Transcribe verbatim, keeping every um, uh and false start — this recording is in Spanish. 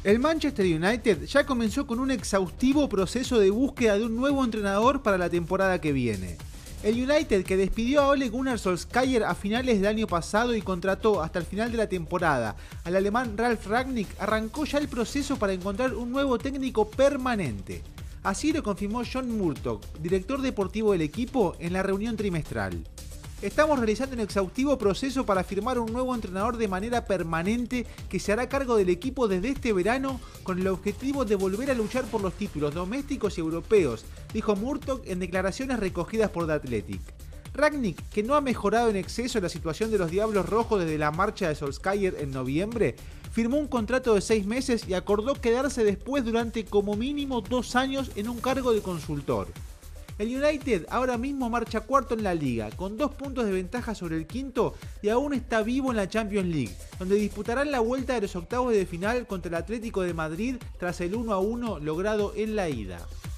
El Manchester United ya comenzó con un exhaustivo proceso de búsqueda de un nuevo entrenador para la temporada que viene. El United, que despidió a Ole Gunnar Solskjaer a finales del año pasado y contrató hasta el final de la temporada al alemán Ralf Rangnick, arrancó ya el proceso para encontrar un nuevo técnico permanente. Así lo confirmó John Murtough, director deportivo del equipo, en la reunión trimestral. Estamos realizando un exhaustivo proceso para firmar un nuevo entrenador de manera permanente que se hará cargo del equipo desde este verano con el objetivo de volver a luchar por los títulos domésticos y europeos, dijo Murtough en declaraciones recogidas por The Athletic. Rangnick, que no ha mejorado en exceso la situación de los Diablos Rojos desde la marcha de Solskjaer en noviembre, firmó un contrato de seis meses y acordó quedarse después durante como mínimo dos años en un cargo de consultor. El United ahora mismo marcha cuarto en la liga, con dos puntos de ventaja sobre el quinto y aún está vivo en la Champions League, donde disputarán la vuelta de los octavos de final contra el Atlético de Madrid tras el uno a uno logrado en la ida.